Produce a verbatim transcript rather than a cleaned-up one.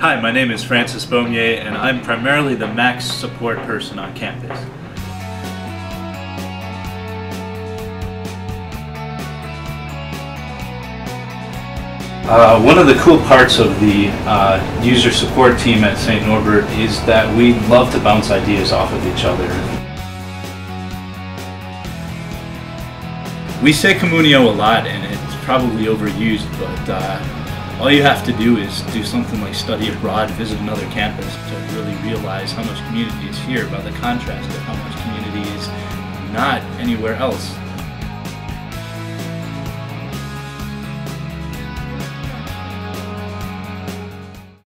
Hi, my name is Francis Beaumier, and I'm primarily the Max support person on campus. Uh, one of the cool parts of the uh, user support team at Saint Norbert is that we love to bounce ideas off of each other. We say communio a lot, and it's probably overused, but uh, all you have to do is do something like study abroad, visit another campus to really realize how much community is here by the contrast of how much community is not anywhere else.